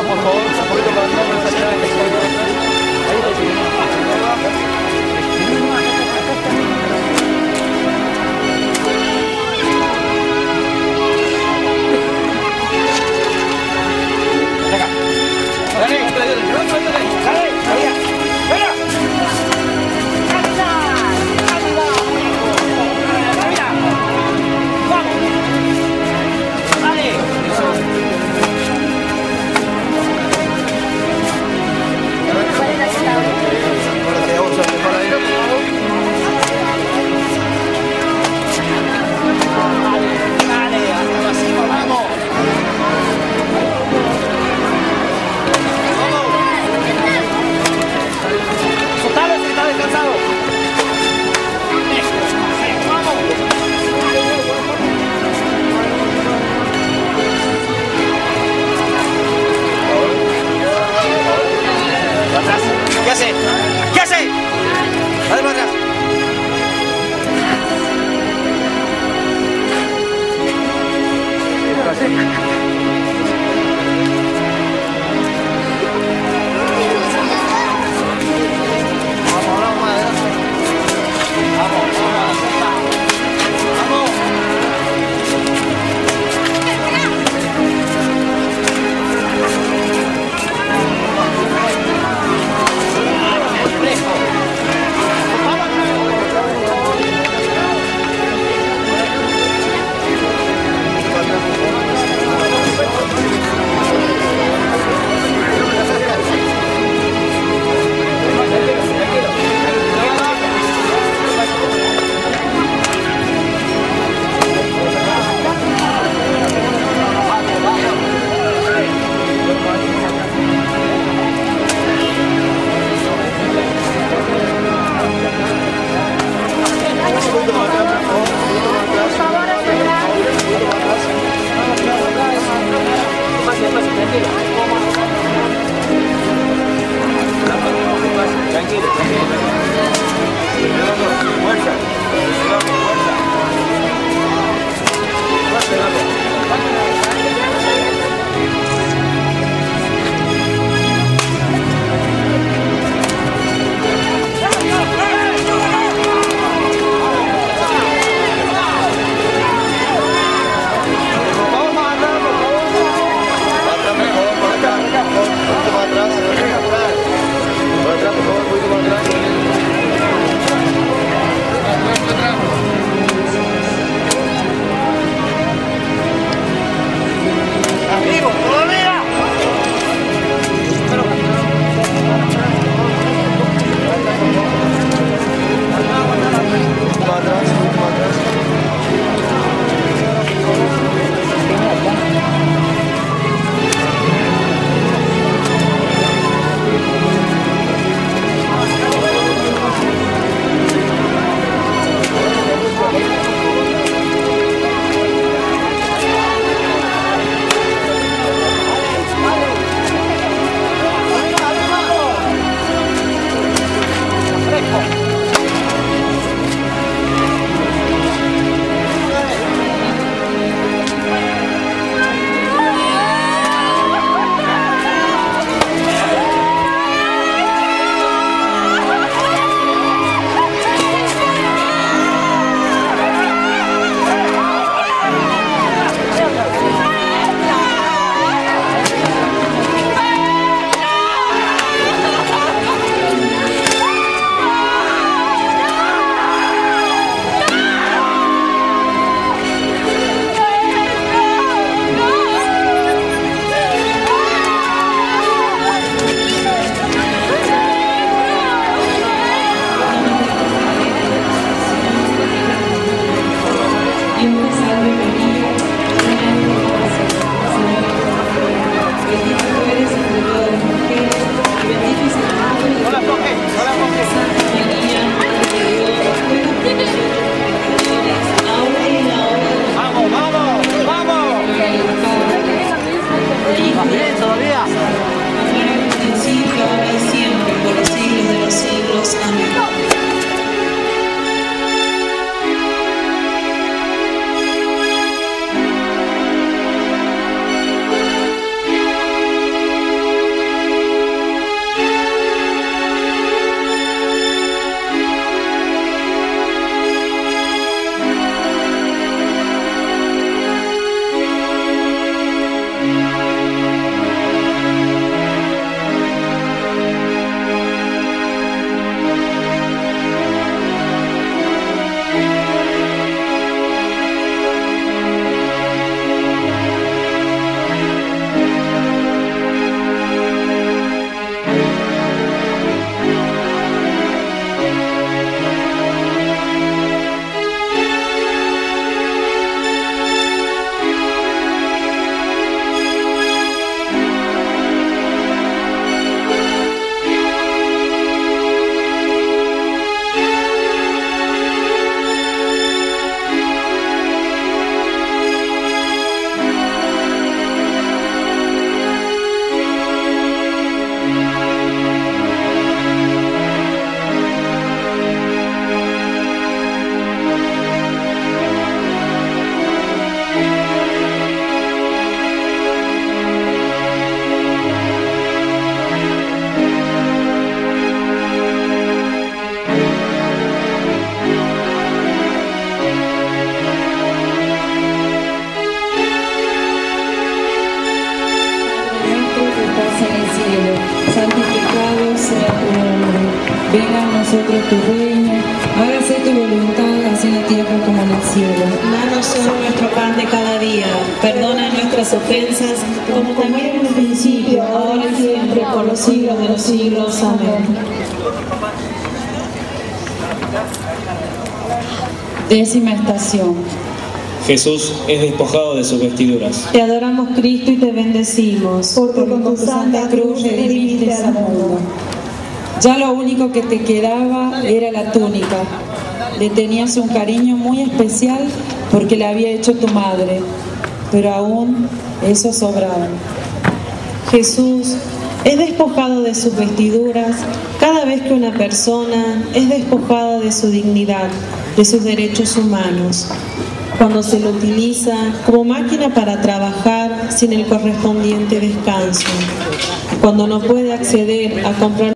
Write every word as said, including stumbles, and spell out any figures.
atrás, por favor, un poquito más atrás. ¿Qué hace? ¿Qué hace? Dale para atrás. Tranquilo, tranquilo. Fuerza. Atrás, por favor, un poquito más atrás. Venga a nosotros tu reino, hágase tu voluntad, así en la tierra como en el cielo. Danos hoy nuestro pan de cada día, perdona nuestras ofensas, como también en el principio, ahora y siempre, por los siglos de los siglos. Amén. Décima estación. Jesús es despojado de sus vestiduras. Te adoramos, Cristo, y te bendecimos, Porque con tu santa cruz redimiste al mundo. Ya lo único que te quedaba era la túnica. Le tenías un cariño muy especial porque la había hecho tu madre, pero aún eso sobraba. Jesús es despojado de sus vestiduras cada vez que una persona es despojada de su dignidad, de sus derechos humanos, cuando se lo utiliza como máquina para trabajar sin el correspondiente descanso, cuando no puede acceder a comprar